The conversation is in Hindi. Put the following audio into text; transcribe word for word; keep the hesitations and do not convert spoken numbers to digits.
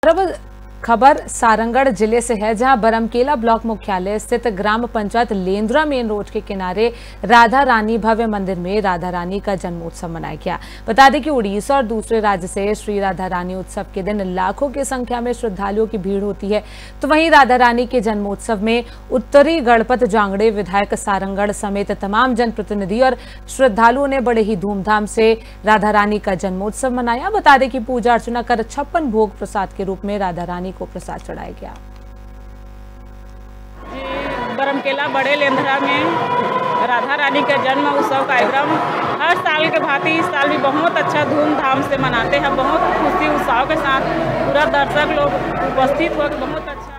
अब खबर सारंगढ़ जिले से है, जहां बरमकेला ब्लॉक मुख्यालय स्थित ग्राम पंचायत लेंद्रा मेन रोड के किनारे राधा रानी भव्य मंदिर में राधा रानी का जन्मोत्सव मनाया गया। बता दें कि उड़ीसा और दूसरे राज्य से श्री राधा रानी उत्सव के दिन लाखों की संख्या में श्रद्धालुओं की भीड़ होती है। तो वहीं राधा रानी के जन्मोत्सव में उत्तरी गणपत जांगड़े विधायक सारंगढ़ समेत तमाम जनप्रतिनिधि और श्रद्धालुओं ने बड़े ही धूमधाम से राधा रानी का जन्मोत्सव मनाया। बता दें कि पूजा अर्चना कर छप्पन भोग प्रसाद के रूप में राधा रानी को प्रसाद चढ़ाया गया। बरमकेला बड़े लेंद्रा में राधा रानी का जन्म उत्सव कार्यक्रम हर साल के भांति इस साल भी बहुत अच्छा धूमधाम से मनाते हैं। बहुत खुशी उत्साह के साथ पूरा दर्शक लोग उपस्थित होकर बहुत अच्छा